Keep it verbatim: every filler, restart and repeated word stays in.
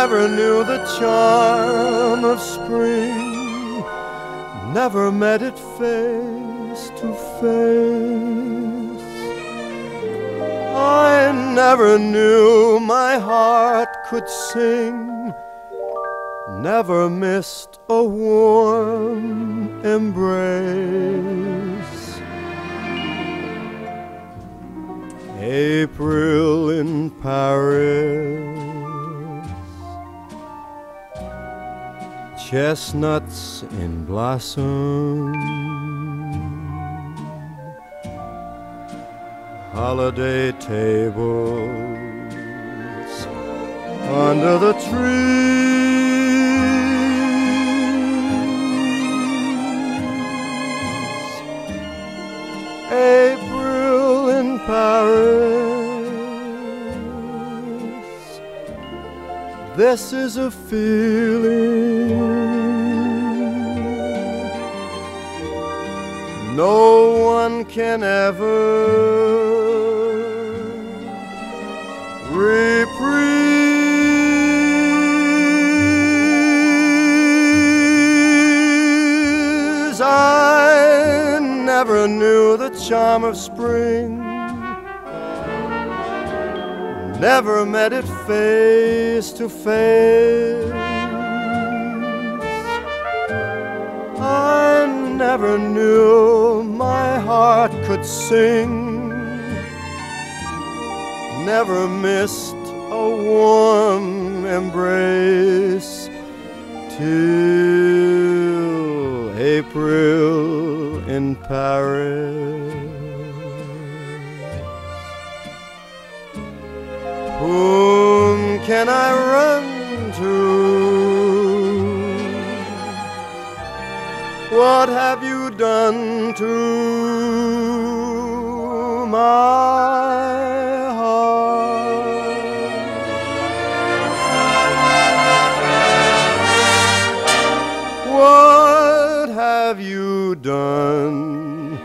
never knew the charm of spring, never met it face to face. I never knew my heart could sing, never missed a warm embrace. April in Paris, chestnuts in blossom, holiday tables under the trees. April in Paris, this is a feeling no one can ever reprise. I never knew the charm of spring, never met it face to face. I never knew my heart could sing, never missed a warm embrace, till April in Paris. Whom can I run to? What have you done to my heart? What have you done